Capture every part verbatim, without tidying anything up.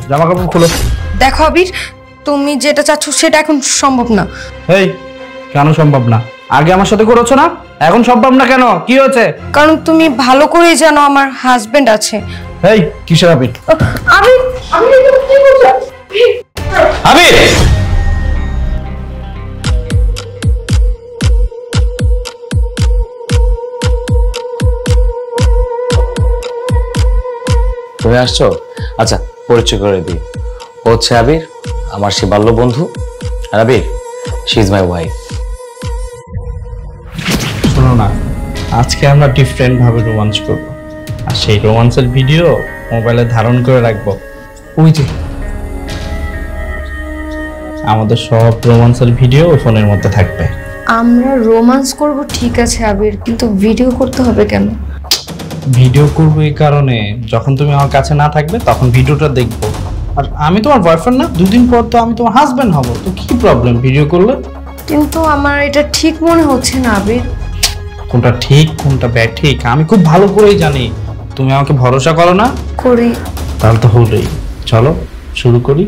জামা কাপড় খুলো। দেখো আবির, তুমি যেটা চাচ্ছ সেটা এখন সম্ভব না। এই কেন সম্ভব না? আগে আমার সাথে করেছো না, এখন সম্ভব না কেন? কি হয়েছে? কারণ তুমি ভালো করেই জানো আমার হাজবেন্ড আছে। এই কিসের আবির? আবির, আবির তুমি কি করছো? আবির তুমি আসছো? আচ্ছা পরিচয় করে দিই, ও হচ্ছে আবির, আমার সে বাল্য বন্ধু। আর Abir, she is my wife. শোনো না, আজকে আমরা ডিফারেন্ট ভাবে রোমান্স করব, আর সেই রোমান্সের ভিডিও মোবাইলে ধারণ করে রাখবো। ওই যে আমাদের সব রোমান্সের ভিডিও ফোনের মধ্যে থাকবে। আমরা রোমান্স করব ঠিক আছে আবির, কিন্তু ভিডিও করতে হবে কেন? ভিডিও করবো এই কারণে, যখন তুমি আমার কাছে না থাকবে তখন ভিডিওটা দেখবো। আর আমি তোমার বয়ফ্রেন্ড না, দুদিন পর তো আমি তোমার হাজবেন্ড হব, তো কি প্রবলেম ভিডিও করলে? কিন্তু আমার এটা ঠিক মনে হচ্ছে না আবির। কোনটা ঠিক কোনটা ব্যাঠিক আমি খুব ভালো করেই জানি। তুমি আমাকে ভরসা করো না? করি। তাহলে তো হলোই, চলো শুরু করি।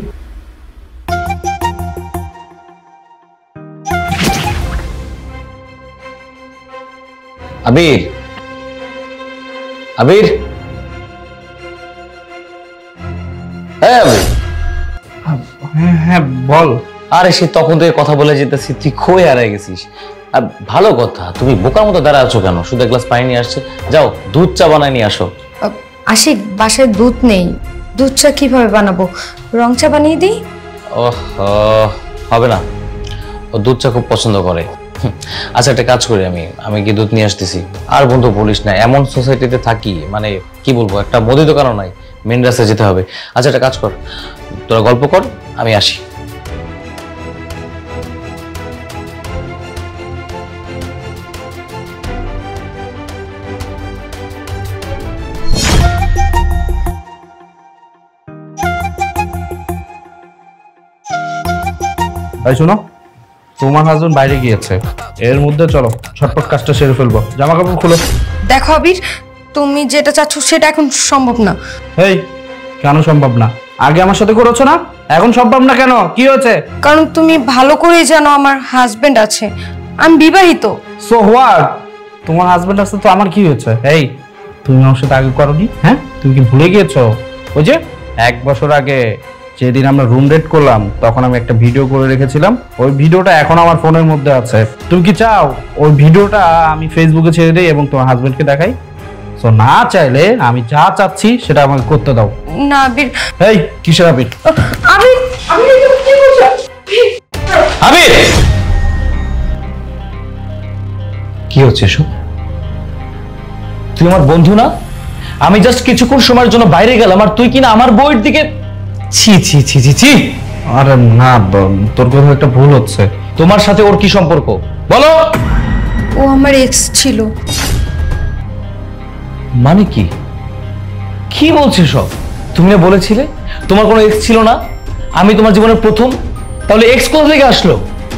আবির, আবির, হ্যাঁ আবির। হ্যাঁ হ্যাঁ বল। আরে সে তখন থেকে কথা বলে যেতেছি, তুই খোয়ে হারাই গেছিস। আর ভালো কথা, তুমি বোকার মতো দাঁড়া আছো কেন? শুধু এক গ্লাস পানি নিয়ে আসছে, যাও দুধ চা বানায় নিয়ে আসো। আশিক, বাসায় দুধ নেই, দুধ চা কিভাবে বানাবো? রং চা বানিয়ে দিই। ওহ হবে না, ও দুধ চা খুব পছন্দ করে। আচ্ছা একটা কাজ করি, আমি আমি কি দুধ নিয়ে আসতেছি। আর বন্ধু বলিস না, এমন সোসাইটিতে থাকি, মানে কি বলবো, একটা মুদি দোকানও নাই, মেন রাস্তায় যেতে হবে। আচ্ছা একটা কাজ কর, তোরা গল্প কর, আমি আসি। ভাই শোনো, তোমার হাজবেন্ড বাইরে গিয়েছে, এর মধ্যে চলো ছটপট কাজটা সেরে ফেলবো। জামা কাপড় খুলো। দেখো আবির, তুমি যেটা চাচ্ছ সেটা এখন সম্ভব না। এই কেন সম্ভব না? আগে আমার সাথে করেছো না, এখন সম্ভব না কেন? কি হয়েছে? কারণ তুমি ভালো করেই জানো আমার হাজবেন্ড আছে, আমি বিবাহিত। So what? তোমার হাজবেন্ড আছে তো আমার কি হয়েছে? এই তুমি আমার সাথে আগে করোনি? হ্যাঁ তুমি কি ভুলে গিয়েছো? ওই যে এক বছর আগে যেদিন আমরা রুম রেট করলাম, তখন আমি একটা ভিডিও করে রেখেছিলাম, ওই ভিডিওটা এখন আমার ফোনের মধ্যে আছে। তুমি কি চাও ওই ভিডিওটা আমি ফেসবুকে ছেড়ে দিই এবং তোমার হাজবেন্ডকে দেখাই? সো না চাইলে আমি যা চাচ্ছি সেটা আমাকে করতে দাও। না আবির। এই কিসের আবির? আবির, আবির তুমি কি করছো? আবির, কি হচ্ছে এসব? তুই আমার বন্ধু না? আমি জাস্ট কিছুক্ষণ সময়ের জন্য বাইরে গেলাম, আর তুই কিনা আমার বউয়ের দিকে ছি ছি ছি ছি ছি। আরে না, তোর কোথাও একটা ভুল হচ্ছে। তোমার সাথে ওর কি সম্পর্ক বলো? ও আমার এক্স ছিল। মানে কি কি বলছিস সব? তুমি না বলেছিলে তোমার কোনো এক্স ছিল না? আমি তোমার জীবনের প্রথম, তাহলে এক্স কোথা থেকে আসলো?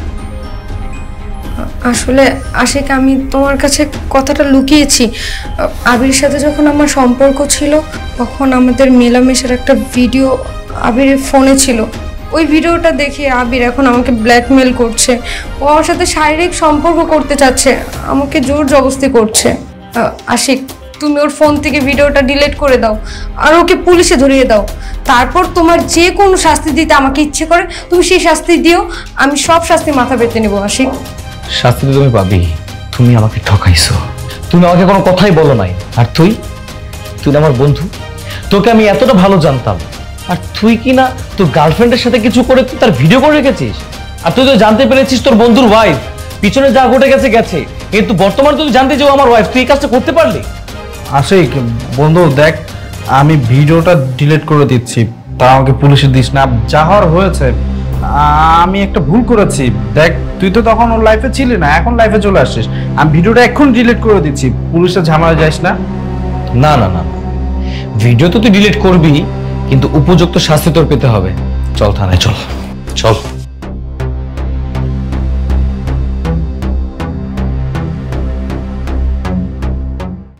আসলে আশিক, আমি তোমার কাছে কথাটা লুকিয়েছি। আবির সাথে যখন আমার সম্পর্ক ছিল, তখন আমাদের মেলামেশার একটা ভিডিও আবিরের ফোনে ছিল। ওই ভিডিওটা দেখে আবির এখন আমাকে ব্ল্যাকমেল করছে। ও আমার সাথে শারীরিক সম্পর্ক করতে চাচ্ছে, আমাকে জোর জবরদস্তি করছে। আশিক, তুমি ওর ফোন থেকে ভিডিওটা ডিলিট করে দাও, আর ওকে পুলিশে ধরিয়ে দাও। তারপর তোমার যে কোনো শাস্তি দিতে আমাকে ইচ্ছে করে তুমি সেই শাস্তি দিও, আমি সব শাস্তি মাথা পেতে নেবো। আশিক, শাস্তি তো তুমি পাবি। তুমি আমাকে ঠকাইছো, তুমি আমাকে কোনো কথাই বলো নাই। আর তুই তুই আমার বন্ধু, তোকে আমি এতটা ভালো জানতাম, আর তুই কি না তোর গার্লফ্রেন্ডের সাথে কিছু করে তুই তার ভিডিও করে রেখেছিস। আর তুই তো জানতে পেরেছিস তোর বন্ধুর ওয়াইফ, পিছনে যা ঘটে গেছে গেছে, কিন্তু বর্তমানে তুই জানতে যে আমার ওয়াইফ, তুই এই কাজটা করতে পারলি? আশিক বন্ধু দেখ, আমি ভিডিওটা ডিলিট করে দিচ্ছি, তা আমাকে পুলিশে দিস না। যা হওয়ার হয়েছে, আমি একটা ভুল করেছি। দেখ তুই তো তখন ওর লাইফে ছিলি না, এখন লাইফে চলে আসছিস। আমি ভিডিওটা এখন ডিলিট করে দিচ্ছি, পুলিশের ঝামেলা যাস না। না না না, ভিডিও তো তুই ডিলিট করবি, কিন্তু উপযুক্ত শাস্তি তোর পেতে হবে। চল থানায়, চল চল।